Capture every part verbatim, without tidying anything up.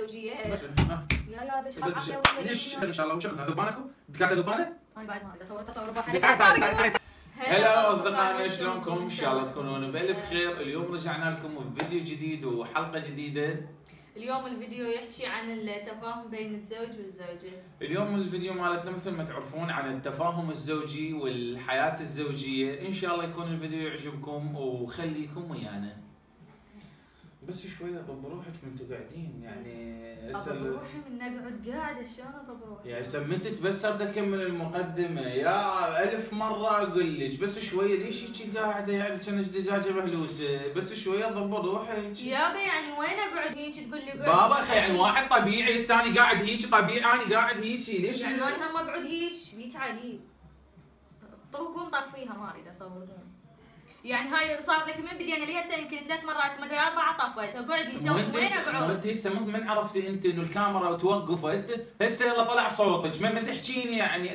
الزوجيه. بس يا يا بس ليش ان شاء الله وشكرا ذبانكم؟ دكاتره ذبانه؟ انا بعد ما اصور تصور هلا اصدقائنا شلونكم؟ ان شاء الله تكونون بالف خير. اليوم رجعنا لكم بفيديو جديد وحلقه جديده. اليوم الفيديو يحكي عن التفاهم بين الزوج والزوجه. اليوم الفيديو مالتنا مثل ما تعرفون عن التفاهم الزوجي والحياه الزوجيه. ان شاء الله يكون الفيديو يعجبكم وخليكم ويانا. بس شويه ضب روحك من انتم قاعدين يعني هسه اضب روحي من نقعد قاعده شلون اضب روحي؟ يا سمتت بس ابدا اكمل المقدمه يا الف مره اقول لك بس شويه ليش هيك قاعده يعني كانك دجاجه مهلوسه بس شويه ضب روحك. يابا يعني وين اقعد هيك تقول لي قعد؟ بابا اخي يعني واحد طبيعي لسه انا قاعد هيك طبيعي انا قاعد هيك ليش يعني انا هم اقعد هيك بيك علي طرقون طفيها ما اريد اصورهم. يعني هاي صار لك من بدينا لي هسه يمكن ثلاث مرات ما ادري اربعه طفيتها قعدي سوي وين اقعد؟ انت هسه من عرفتي انت انه الكاميرا توقفت هسه يلا طلع صوتك من تحكيني يعني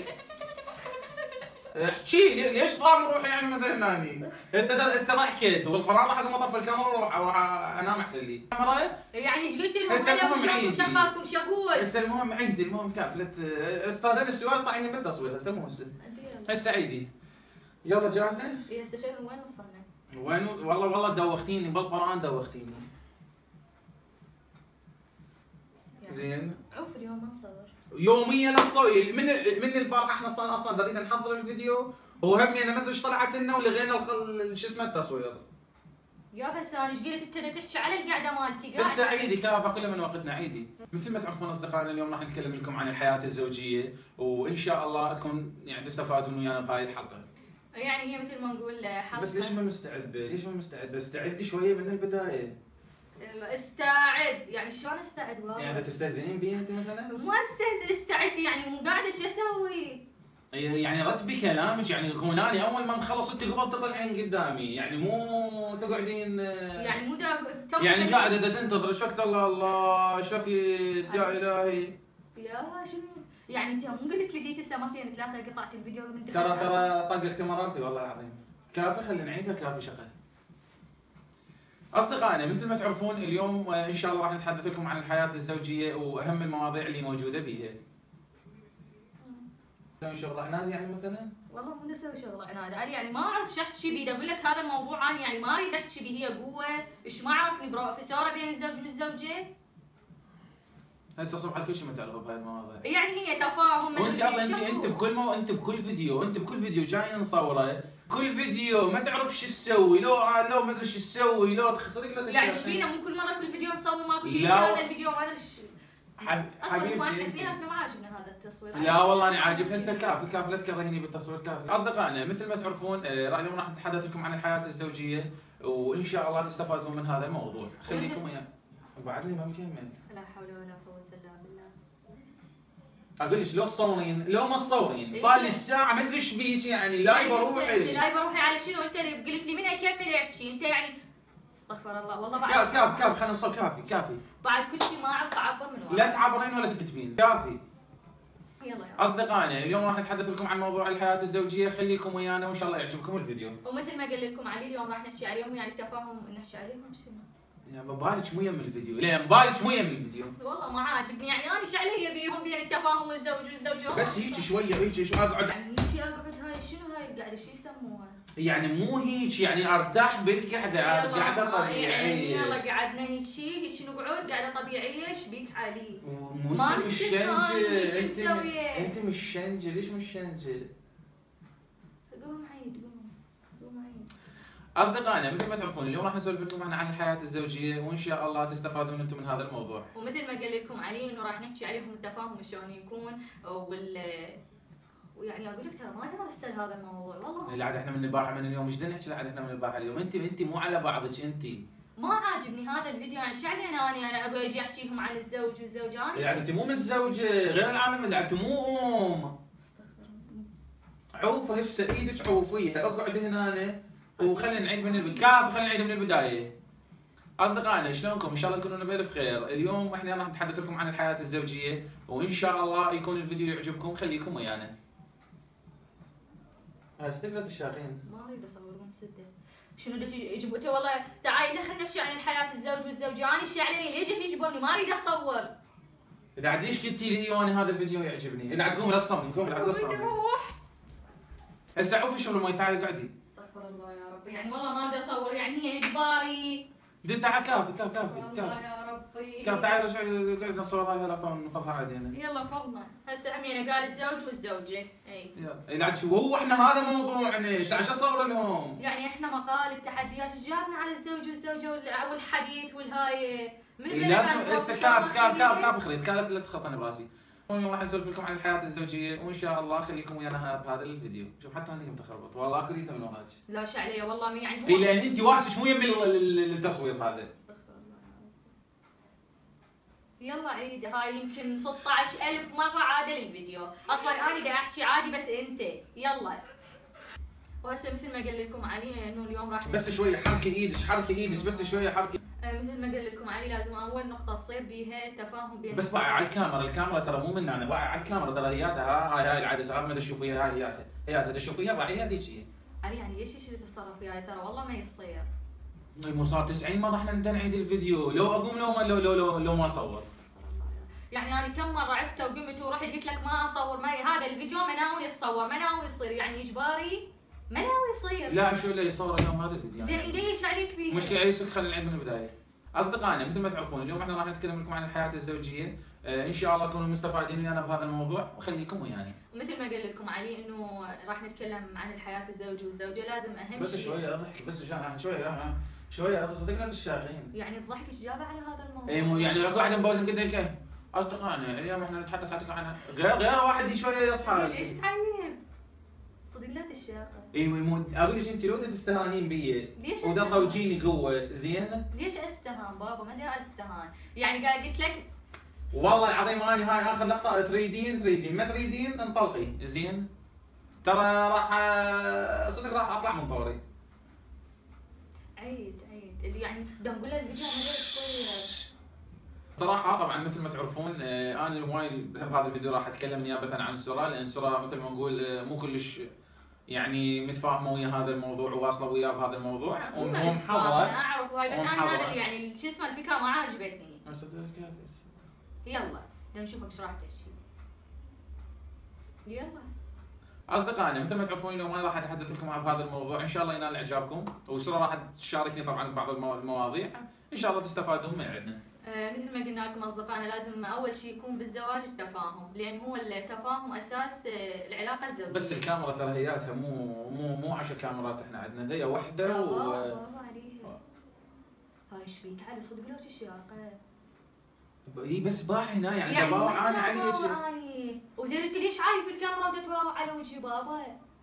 احكي ليش طام روحي يعني مثلا هاني هسه هسه ما حكيت والقران راح اقوم اطفي الكاميرا واروح اروح انام احسن لي. الكاميرا يعني ايش قلت لهم هلا وشلونكم شغالكم شقول؟ هسه المهم عيدي المهم كافلت استاذن السؤال طاعيني بالتصوير هسه مو هسه هسه عيدي يلا جاهزه؟ اي هسه شنو وين وصلنا؟ وين والله والله دوختيني بالقران دوختيني. يعني زين عوف اليوم ما نصور يوميا الصوي من من البارحه احنا اصلا اصلا بدينا نحضر الفيديو وهمني انا ما ادري ايش طلعت لنا ولغينا شو اسمه التصوير. يا بس انا ايش قلت انت تحكي على القعده مالتي قاعد بس عيدي كافه كلها من وقتنا عيدي. مثل ما تعرفون اصدقائنا اليوم راح نتكلم لكم عن الحياه الزوجيه وان شاء الله تكون يعني تستفادون ويانا بهاي الحلقه. يعني هي مثل ما نقول حلقه. بس ليش ما مستعد ليش ما مستعد استعدي شويه من البدايه. استعد يعني شلون استعد والله؟ يعني تستهزئين بي انت مثلا؟ مو استهزئ استعد يعني مو قاعده شو اسوي؟ يعني رتبي كلامك يعني كوناني اول ما نخلص انت قبل تطلعين قدامي يعني مو تقعدين يعني مو دا يعني قاعده تنتظر شكت الله الله شكت يا الهي. يا شنو يعني انت مو قلت لي ديش هسه مرتين ثلاثه قطعت الفيديو من ترى ترى طقك مرارتي والله العظيم. كافي خلينا نعيدها كافي شغل. اصدقائنا مثل ما تعرفون اليوم ان شاء الله راح نتحدث لكم عن الحياه الزوجيه واهم المواضيع اللي موجوده بيها. تسوي شغل عناد يعني مثلا؟ والله مو اسوي شغل عناد، انا يعني ما اعرف شو احكي بيه، اقول لك هذا الموضوع انا يعني ما اريد احكي به، هي قوه، ايش ما اعرفني بروفيسوره بين الزوج والزوجه. هسه صبح كل شيء ما تعرفوا بهاي المواضيع. يعني هي تفاهم وانت اصلا انت انت بكل مو انت بكل فيديو انت بكل فيديو جاي نصوره كل فيديو ما تعرف شو تسوي لو لو ما ادري شو تسوي لو تخسرك لا يعني ايش فينا مو كل مره كل فيديو نصور ماكو شيء هذا الفيديو ما ادري ايش اصلا ما احنا فينا احنا ما عاجبنا هذا التصوير. لا والله انا عاجبني هسه كافي كافي لا تكرهيني بالتصوير كافي. اصدقائنا مثل ما تعرفون اليوم راح نتحدث لكم عن الحياه الزوجيه وان شاء الله تستفادون من هذا الموضوع. خليكم ويانا. وبعدني ما مكمل. لا حول ولا قوه الا بالله. اقول لك لو تصورين لو ما تصورين صار لي الساعه ما ادري ايش بيك يعني لايبه روحي. انت لايبه روحي على شنو؟ انت قلت لي من اكمل احكي انت يعني استغفر الله والله بعد كاف كاف كاف خلينا نصور كافي كافي. بعد كل شيء ما اعرف اعبر من ورا. لا تعبرين ولا تكتبين كافي. يلا يلا اصدقائنا اليوم راح نتحدث لكم عن موضوع الحياه الزوجيه خليكم ويانا وان شاء الله يعجبكم الفيديو. ومثل ما قلت لكم علي اليوم راح نحكي عليهم يعني التفاهم نحكي عليهم شنو؟ يا مبالك مو يم الفيديو ليه مبالك مو يم الفيديو. والله ما عاجبني يعني انا ايش علي بيهم بين التفاهم والزوج والزوجه. بس هيك شويه هيك شو اقعد يعني هيك اقعد هاي شنو هاي القعده شو يسموها؟ يعني مو هيك يعني ارتاح بالقعده قعده طبيعيه. يعني يلا قعدنا هيك هيك نقعد قعده طبيعيه ايش بيك علي؟ ما انت مش شنجه انت انت مش شنجه ليش مش شنجه؟ قوم عيد قوم قوم عيد. اصدقائنا مثل ما تعرفون اليوم راح نسولف لكم عن عن الحياه الزوجيه وان شاء الله تستفادون انتم من هذا الموضوع. ومثل ما قلت لكم علي انه راح نحكي عليهم التفاهم شلون يكون وال ويعني اقول لك ترى ما درست هذا الموضوع والله. لا عاد احنا من البارحه من اليوم ايش بدنا نحكي عاد احنا من البارحه اليوم انت انت مو على بعضك انت. ما عاجبني هذا الفيديو يعني ايش علي انا انا اقعد اجي احكي لهم عن الزوج والزوجه انا يعني انت مو متزوجه غير العالم انت مو ام. عوفه هسه ايدك عوفيها اقعدي هنا وخلينا نعيد من البدايه خلينا نعيد من البدايه. اصدقائنا شلونكم؟ ان شاء الله تكونون بالف خير. اليوم احنا راح نتحدث لكم عن الحياه الزوجيه وان شاء الله يكون الفيديو يعجبكم خليكم ويانا. هاي استقلت الشاقين. ما اريد اصور من سده. شنو بدك يجيبوا انت والله تعالي خلينا نحكي عن الحياه الزوج والزوجه، انا ايش علي ليش تجبرني ما اريد اصور. قاعد ليش قلتي لي انا هذا الفيديو يعجبني؟ لا تقومي لا تصممي قومي لا تصممي. اروح هسه عوفي شغل المي تعالي قعدي. استغفر الله يا ربي يعني والله ما بدي اصور يعني هي اجباري. دي تعال كافي كافي كافي الله يا ربي كافي تعالي رجعي قاعد نصور هاي اللقطه نفضها عادي. يلا فضنا هسه همينه قال الزوج والزوجه اي يلا لا شو هو احنا هذا موضوعنا ايش عشان اصور لهم؟ يعني احنا مقالب تحديات جابنا على الزوج والزوجه والحديث والهاي من إيه لازم هسه كاف كاف كاف كاف خريط كانت لا تخطني براسي. اليوم راح نسولف لكم عن الحياه الزوجيه وان شاء الله خليكم ويانا بهذا الفيديو. شوف حتى انا متخربط والله كريته من وراك. لا شو علي والله يعني هو اي لان انت واسش مو يم التصوير هذا. استغفر الله. يلا عيد هاي يمكن ستة عشر ألف مرة عادل الفيديو، أصلا أنا دا أحكي عادي بس أنت يلا. وهسه مثل ما قال لكم علي إنه اليوم راح بس شوية حركي إيدك حركي إيدك بس شوية حركي. مثل ما قال لكم علي لازم أول نقطة تصير بيها التفاهم بين بس باعي على الكاميرا، الكاميرا ترى مو من أنا، باعي على الكاميرا ترى هياتها هاي هاي العدسة قبل ما تشوفيها هاي هياتها، هياتها تشوفيها باعيها ذيك هي. علي يعني ليش هيك تتصرف وياي ترى والله ما يصير. مو صار تسعين مرة احنا نبدا نعيد الفيديو، لو اقوم لو ما لو لو لو, لو ما اصور. يعني انا كم مرة عفت وقمت ورحت قلت لك ما اصور معي هذا الفيديو ما ناوي يصور ما ناوي يصير يعني اجباري ما ناوي يصير. لا شو اللي يصور اليوم هذا الفيديو؟ زين ايدي ايش عليك بيه؟ مشكلة عيسك خلينا نعيد من البداية. اصدقائنا مثل ما تعرفون اليوم احنا راح نتكلم لكم عن الحياة الزوجية، آه ان شاء الله تكونوا مستفادين ويانا بهذا الموضوع وخليكم ويانا. ومثل ما قال لكم علي انه راح نتكلم عن الحياة الزوج والزوجة لازم اهم بس شيء. شوية اضحك بس شوية شوية صدقنا الشاغين. يعني الضحك ايش جابه على هذا الموضوع؟ اي مو يعني اكو واحد مبوز قد ايش اصدقائنا اليوم احنا نتحدث عن غير غير واحد شوية يضحك. ليش تعيب؟ صدق لا تشاقه. اي مو اقول لك انت لو تستهانين بي ليش وذا وجيني قوه زين؟ ليش استهان بابا ما ادري استهان، يعني قاعد قلت لك والله العظيم اني هاي اخر لقطه تريدين تريدين ما تريدين انطلقي زين؟ ترى راح صدق راح اطلع من طوري. عيد عيد يعني بدنا نقول له الفيديو شويه. صراحة طبعا مثل ما تعرفون آه انا هواي بهذا الفيديو راح اتكلم نيابة عن سرى لان سرى مثل ما نقول آه مو كلش يعني متفاهمه ويا هذا الموضوع وواصله وياه بهذا الموضوع ومو محضره. اعرف هاي بس انا هذا يعني شو اسمه الفكره ما عجبتني. يلا بدنا نشوفك ايش راح تحكي. يلا اصدقائنا مثل ما تعرفون اليوم انا راح اتحدث لكم عن هذا الموضوع ان شاء الله ينال اعجابكم وسرى راح تشاركني طبعا ببعض المواضيع ان شاء الله تستفادون من عندنا. آه مثل ما قلنا لكم اصدقائنا لازم اول شيء يكون بالزواج التفاهم لان هو التفاهم اساس العلاقه الزوجيه. بس الكاميرا ترى هياتها مو مو مو عشر كاميرات احنا عندنا ذي وحده و بابا عليها. هاي ايش فيك علي صدق لو تشاقه. اي بس باح هنا يعني, يعني تباوع انا علي ليش اني وزين انت ليش عايب الكاميرا وتتباوع على وجه بابا؟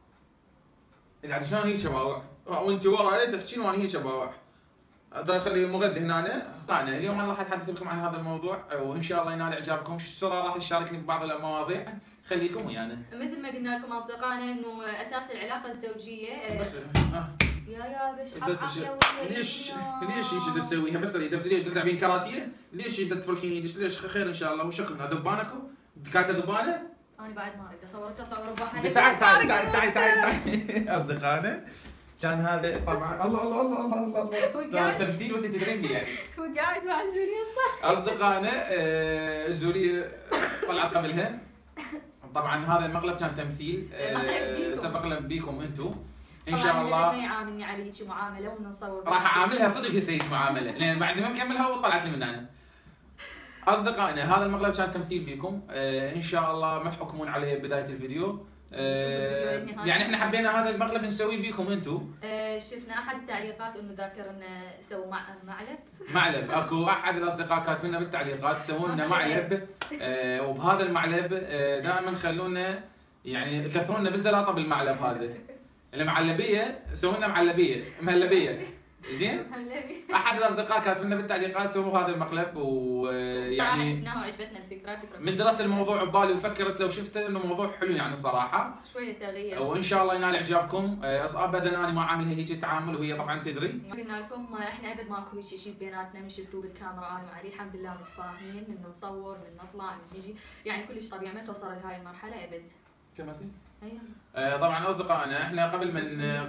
قاعد شلون هيك تباوع وانت ورا تحكين وانا هيك تباوع. داخل مغذي هنا طبعا اليوم انا راح اتحدث لكم عن هذا الموضوع وان شاء الله ينال اعجابكم. سرى راح تشاركني ببعض المواضيع خليكم ويانا. مثل ما قلنا لكم اصدقائنا انه اساس العلاقه الزوجيه بس يا يا بش بس ليش ليش ايش تسويها بس عرفت ليش تلعبين كاراتيه؟ ليش تفركين ايدك؟ ليش خير ان شاء الله وشكرا ذبانكم؟ كانت ذبانه؟ انا بعد ما اريد اصور تصور بحالي. تعال تعال تعال تعال تعال اصدقائنا كان هذا طبعا الله الله الله الله الله الله تمثيل وانت تدرين لي يعني. وقاعد مع زوريا صح؟ اصدقائنا آه زوريا طلعت قبلها. طبعا هذا المقلب كان تمثيل آه مقلب بيكم انتم ان شاء الله. ما يعاملني على هيك معامله ومن نصور راح اعاملها صدق هي معامله لان بعد ما مكملها وطلعت لي من انا. اصدقائنا هذا المقلب كان تمثيل بيكم آه ان شاء الله ما تحكمون عليه بدايه الفيديو. آه يعني احنا حبينا هذا المقلب نسويه بيكم انتم. آه شفنا احد التعليقات انه ذاكر انه سووا مع معلب. معلب اكو احد الاصدقاء كاتب لنا بالتعليقات سووا لنا معلب آه وبهذا المعلب آه دائما خلونا يعني كثروا لنا بالزلاطه بالمعلب هذا. المعلبيه سووا لنا معلبيه مهلبيه زين؟ احد الاصدقاء كاتب لنا بالتعليقات سووا هذا المقلب ويعني صراحه شفناه وعجبتنا الفكره فكره من درست الموضوع ببالي وفكرت لو شفته انه موضوع حلو يعني الصراحه شويه تغيير وان شاء الله ينال اعجابكم. ابدا انا ما عاملها هيك التعامل وهي طبعا تدري. قلنا لكم احنا ابد ماكو هيك شيء بيناتنا من شفتوه بالكاميرا انا وعلي الحمد لله متفاهمين من نصور من نطلع من نجي يعني كلش طبيعي ما توصل لهاي المرحله ابد. كملتي؟ آه طبعا اصدقائنا احنا قبل ما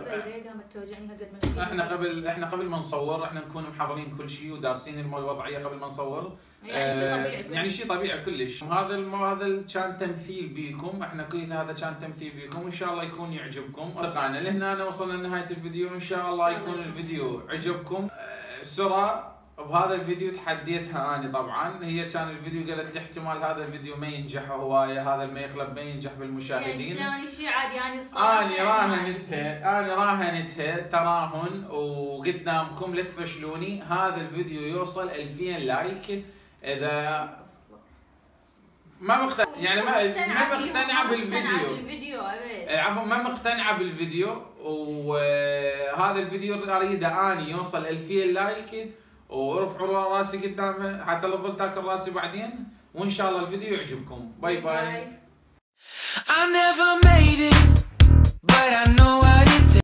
احنا قبل احنا قبل ما نصور احنا نكون محضرين كل شيء ودارسين الوضعيه قبل ما نصور. يعني شيء طبيعي كلش. يعني شيء طبيعي كلش. هذا المو... هذا كان تمثيل بيكم، احنا كلنا هذا كان تمثيل بيكم، وان شاء الله يكون يعجبكم. اصدقائنا لهنا وصلنا لنهايه الفيديو، ان شاء الله يكون الفيديو عجبكم. آه سرى بهذا الفيديو تحديتها اني طبعا، هي كان الفيديو قالت لي احتمال هذا الفيديو ما ينجح هوايه، هذا المقلب ما ينجح بالمشاهدين. يعني شيء عادي يعني اني راهنتها اني راهنتها تراهن وقدامكم لا تفشلوني، هذا الفيديو يوصل ألفين لايك. اذا ما مقتنع يعني ما ما مقتنعه بالفيديو عفوا ما مقتنعه بالفيديو، وهذا الفيديو اريده اني يوصل ألفين لايك وارفعوا راسي قدامها حتى لا تظل تاكل راسي بعدين، وان شاء الله الفيديو يعجبكم. باي باي.